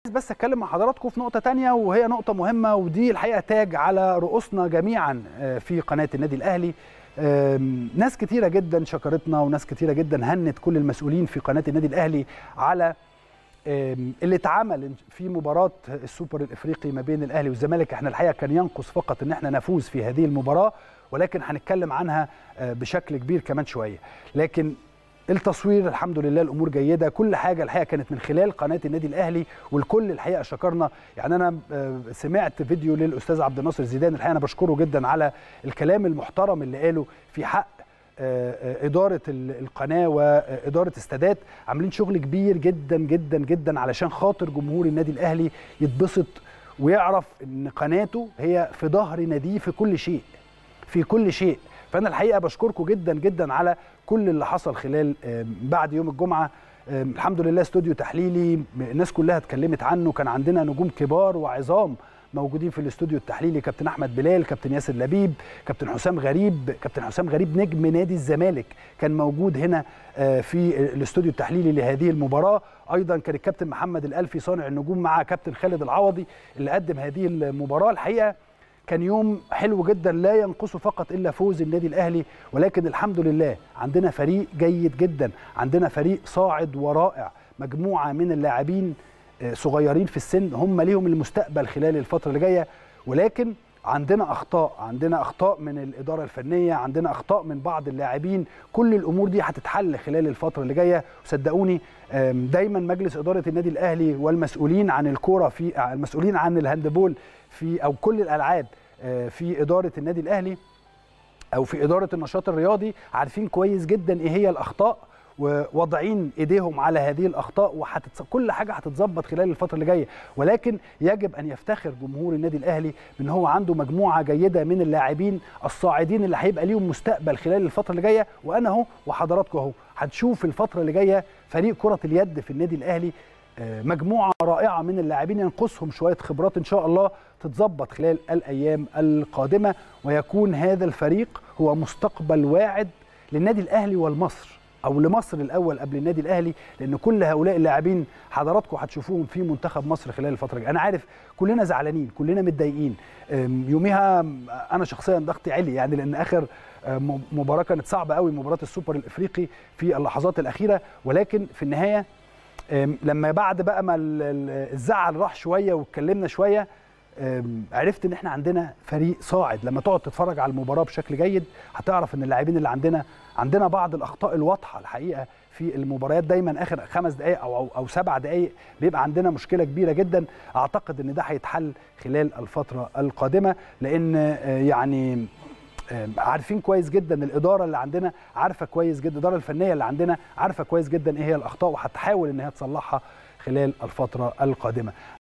بس اتكلم مع حضراتكم في نقطة تانية وهي نقطة مهمة، ودي الحقيقة تاج على رؤوسنا جميعا في قناة النادي الأهلي. ناس كتيرة جدا شكرتنا وناس كتيرة جدا هنت كل المسؤولين في قناة النادي الأهلي على اللي اتعمل في مباراة السوبر الإفريقي ما بين الأهلي والزمالك. احنا الحقيقة كان ينقص فقط ان احنا نفوز في هذه المباراة، ولكن هنتكلم عنها بشكل كبير كمان شوية. لكن التصوير الحمد لله الامور جيده، كل حاجه الحقيقه كانت من خلال قناه النادي الاهلي، والكل الحقيقه شكرنا. يعني انا سمعت فيديو للاستاذ عبد الناصر زيدان، الحقيقه انا بشكره جدا على الكلام المحترم اللي قاله في حق اداره القناه واداره السادات. عاملين شغل كبير جدا جدا جدا علشان خاطر جمهور النادي الاهلي يتبسط ويعرف ان قناته هي في ظهر ناديه في كل شيء، في كل شيء. فأنا الحقيقة بشكركم جدا جدا على كل اللي حصل خلال بعد يوم الجمعة. الحمد لله استوديو تحليلي الناس كلها اتكلمت عنه، كان عندنا نجوم كبار وعظام موجودين في الاستوديو التحليلي، كابتن أحمد بلال، كابتن ياسر لبيب، كابتن حسام غريب. كابتن حسام غريب نجم نادي الزمالك كان موجود هنا في الاستوديو التحليلي لهذه المباراة. أيضا كان الكابتن محمد الألفي صانع النجوم مع كابتن خالد العوضي اللي قدم هذه المباراة. الحقيقة كان يوم حلو جدا لا ينقصه فقط إلا فوز النادي الأهلي، ولكن الحمد لله عندنا فريق جيد جدا، عندنا فريق صاعد ورائع، مجموعة من اللاعبين صغيرين في السن هم ليهم المستقبل خلال الفترة اللي جاية. ولكن عندنا أخطاء من الإدارة الفنية، عندنا أخطاء من بعض اللاعبين. كل الأمور دي هتتحل خلال الفترة اللي جاية، وصدقوني دايما مجلس إدارة النادي الأهلي والمسؤولين عن الكورة في المسؤولين عن الهاندبول في أو كل الألعاب في إدارة النادي الأهلي أو في إدارة النشاط الرياضي عارفين كويس جدا إيه هي الأخطاء، ووضعين ايديهم على هذه الاخطاء، كل حاجه هتتظبط خلال الفتره اللي جايه. ولكن يجب ان يفتخر جمهور النادي الاهلي بان هو عنده مجموعه جيده من اللاعبين الصاعدين اللي هيبقى ليهم مستقبل خلال الفتره اللي جايه. وانا اهو وحضراتكم اهو هتشوف الفتره اللي جايه فريق كره اليد في النادي الاهلي مجموعه رائعه من اللاعبين، ينقصهم شويه خبرات ان شاء الله تتظبط خلال الايام القادمه، ويكون هذا الفريق هو مستقبل واعد للنادي الاهلي والمصر، أو لمصر الأول قبل النادي الأهلي، لأن كل هؤلاء اللاعبين حضراتكم هتشوفوهم في منتخب مصر خلال الفترة الجاية. أنا عارف كلنا زعلانين، كلنا متضايقين. يوميها أنا شخصيا ضغطي عالي، يعني لأن آخر مباراة كانت صعبة قوي، مباراة السوبر الإفريقي في اللحظات الأخيرة. ولكن في النهاية لما بعد بقى ما الزعل راح شوية واتكلمنا شوية، عرفت ان احنا عندنا فريق صاعد. لما تقعد تتفرج على المباراه بشكل جيد هتعرف ان اللاعبين اللي عندنا بعض الاخطاء الواضحه الحقيقه في المباريات. دايما اخر 5 دقائق او 7 دقائق بيبقى عندنا مشكله كبيره جدا. اعتقد ان ده هيتحل خلال الفتره القادمه، لان يعني عارفين كويس جدا الاداره اللي عندنا عارفه كويس جدا، الاداره الفنيه اللي عندنا عارفه كويس جدا ايه هي الاخطاء، وهتحاول ان هي تصلحها خلال الفتره القادمه.